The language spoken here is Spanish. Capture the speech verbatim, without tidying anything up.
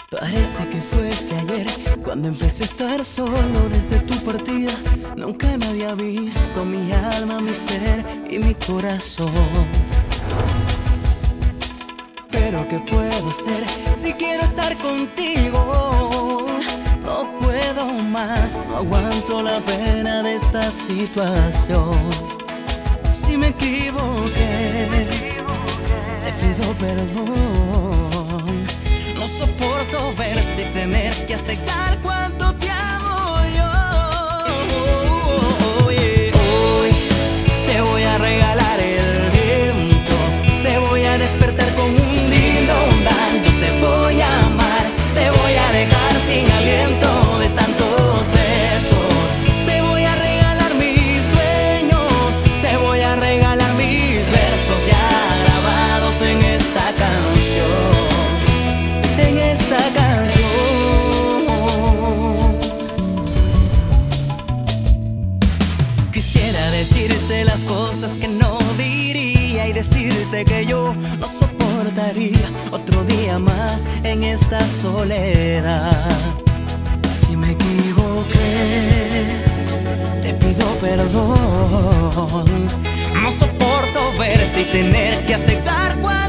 Parece que fuese ayer cuando empecé a estar solo desde tu partida. Nunca nadie ha visto mi alma, mi ser y mi corazón. Pero ¿qué puedo hacer si quiero estar contigo? No puedo más, no aguanto la pena de esta situación. Si me equivoqué, te pido perdón. No soporto verte y tener que aceptar cuánto te amo yo. Hoy te voy a regalar el viento, te voy a despertar con un lindo baño. Te voy a amar, te voy a dejar sin aliento de tantos besos. Te voy a regalar mis sueños, te voy a regalar mis versos ya grabados en esta canción. En esta canción quisiera decirte las cosas que no diría y decirte que yo no soportaría otro día más en esta soledad. Si me equivoqué, te pido perdón. No soporto verte y tener que aceptar cuál